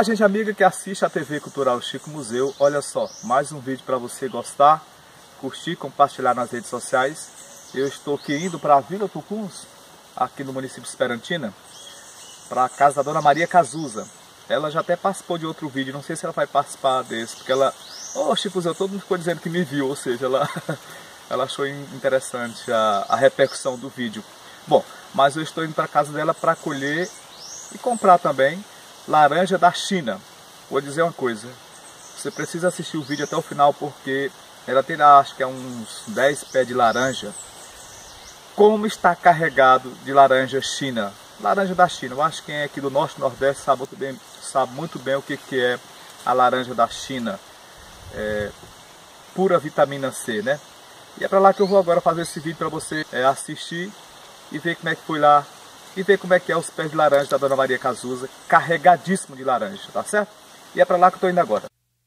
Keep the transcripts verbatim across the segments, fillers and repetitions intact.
Olá, gente amiga que assiste a T V Cultural Chico Museu. Olha só, mais um vídeo para você gostar, curtir, compartilhar nas redes sociais. Eu estou aqui indo para a Vila Tucuns, aqui no município de Esperantina, para a casa da Dona Maria Cazuza. Ela já até participou de outro vídeo, não sei se ela vai participar desse, porque ela... Oh, Chico Museu, todo mundo ficou dizendo que me viu, ou seja, ela, ela achou interessante a, a repercussão do vídeo. Bom, mas eu estou indo para a casa dela para colher e comprar também laranja da China. Vou dizer uma coisa, você precisa assistir o vídeo até o final, porque ela tem, acho que é uns dez pés de laranja. Como está carregado de laranja China, laranja da China. Eu acho que quem é aqui do Norte e Nordeste sabe muito bem, sabe muito bem o que, que é a laranja da China. É, pura vitamina C, né? E é para lá que eu vou agora fazer esse vídeo para você é, assistir e ver como é que foi lá e ver como é que é os pés de laranja da Dona Maria Cazuza, carregadíssimo de laranja, tá certo? E é para lá que eu tô indo agora.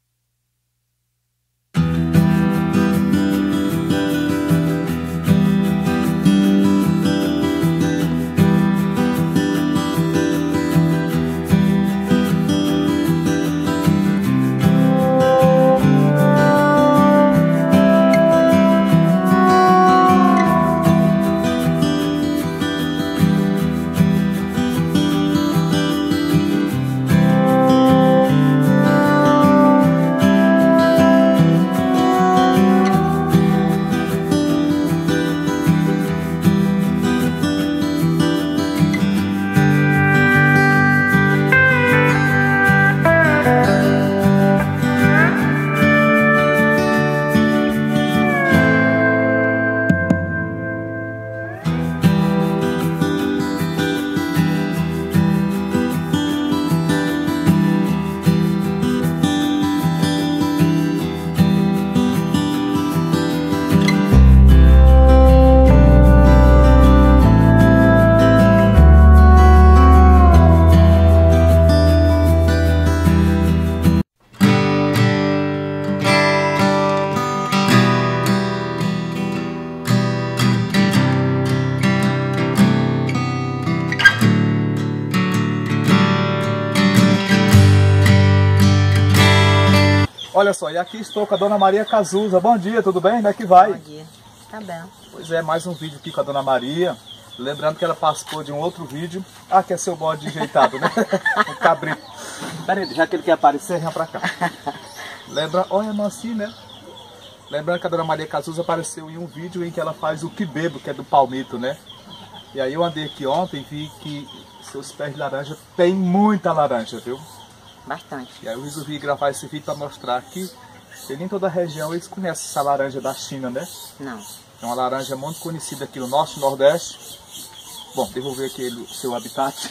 Olha só, e aqui estou com a Dona Maria Cazuza. Bom dia, tudo bem? Como é que vai? Bom dia, tá bem. Pois é, mais um vídeo aqui com a Dona Maria. Lembrando que ela participou de um outro vídeo. Ah, que é seu bode enjeitado, né? Um cabrito. Pera aí, já que ele quer aparecer, vem pra cá. Lembra, olha, assim, né? Lembrando que a Dona Maria Cazuza apareceu em um vídeo em que ela faz o que bebo, que é do palmito, né? E aí eu andei aqui ontem e vi que seus pés de laranja tem muita laranja, viu? Bastante. E aí eu resolvi gravar esse vídeo para mostrar que em toda a região eles conhecem essa laranja da China, né? Não. É uma laranja muito conhecida aqui no Norte e Nordeste. Bom, devolver aqui o seu habitat.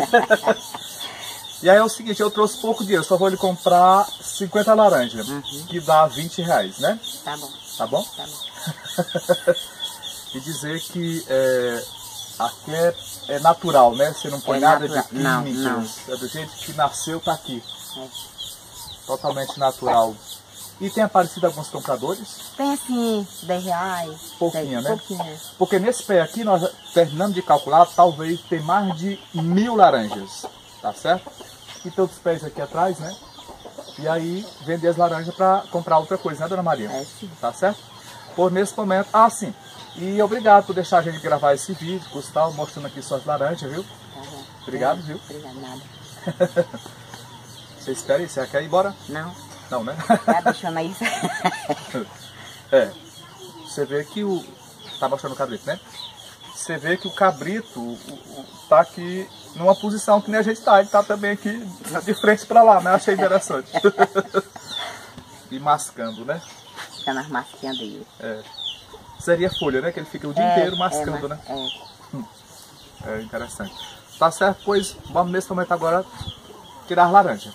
E aí é o seguinte, eu trouxe pouco dinheiro, só vou lhe comprar cinquenta laranjas, uhum. Que dá vinte reais, né? Tá bom. Tá bom? Tá bom. E dizer que é, aqui é, é natural, né? Você não põe é nada natural. de químicos. Não, não. É do jeito que nasceu, tá aqui. É. Totalmente natural. E tem aparecido alguns compradores? Tem assim, dez reais. Pouquinho, dez, né? Pouquinho. Porque nesse pé aqui, nós terminamos de calcular, talvez tem mais de mil laranjas. Tá certo? E tem outros pés aqui atrás, né? E aí, vender as laranjas para comprar outra coisa, né, Dona Maria? É, sim. Tá certo? Por nesse momento, ah, sim. E obrigado por deixar a gente gravar esse vídeo, Gustavo, mostrando aqui suas laranjas, viu? Tá bom. Obrigado, é, viu? Obrigado, nada. Você espera aí? Você quer ir embora? Não. Não, né? Tá deixando aí. É. Você vê que o... Tá mostrando o cabrito, né? Você vê que o cabrito o, o, tá aqui numa posição que nem a gente tá. Ele tá também aqui de frente pra lá, né? Achei interessante. E mascando, né? Fica nas masquinhas dele. É. Seria folha, né? Que ele fica o dia é, inteiro mascando, é, né? É. Hum. É interessante. Tá certo? Pois vamos nesse momento agora tirar as laranjas.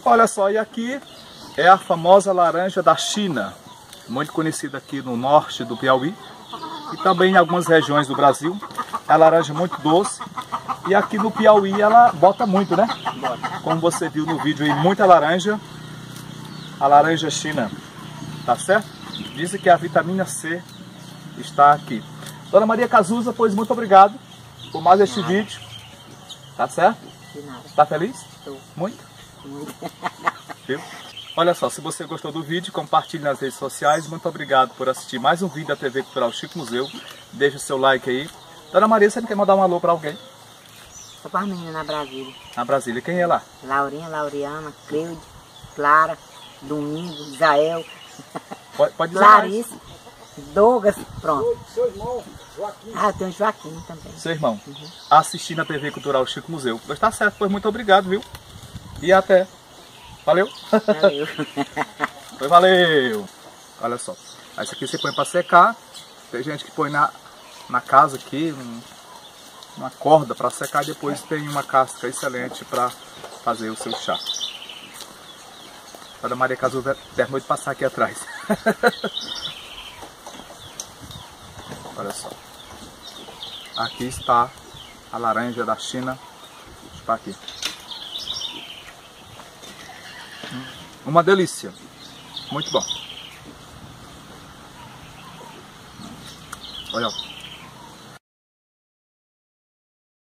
Olha só, e aqui é a famosa laranja da China, muito conhecida aqui no norte do Piauí e também em algumas regiões do Brasil. É a laranja muito doce e aqui no Piauí ela bota muito, né? Como você viu no vídeo aí, muita laranja, a laranja China, tá certo? Dizem que a vitamina C está aqui. Dona Maria Cazuza, pois muito obrigado por mais este nada. vídeo, tá certo? De nada. Está feliz? Estou. Muito? Muito. Viu? Olha só, se você gostou do vídeo, compartilhe nas redes sociais. Muito obrigado por assistir mais um vídeo da T V Cultural Chico Museu. Deixa o seu like aí. Dona Maria, você não quer mandar um alô para alguém? Só para as meninas na Brasília. Na Brasília, quem é lá? Laurinha, Lauriana, Cleude, Clara, Domingo, Isael, Pode, pode dizer Clarice, mais. Douglas, pronto. Seu irmão, Joaquim. Ah, tem o Joaquim também. Seu irmão, Uhum. assistindo a T V Cultural Chico Museu. Pois tá certo, pois muito obrigado, viu? E até. Valeu? Valeu. Foi, valeu! Olha só, esse aqui você põe para secar. Tem gente que põe na, na casa aqui, um, uma corda para secar. E depois tem uma casca excelente para fazer o seu chá. A Dona Maria Cazuza terminou de passar aqui atrás. Olha só. Aqui está a laranja da China. Está aqui. Uma delícia. Muito bom. Olha.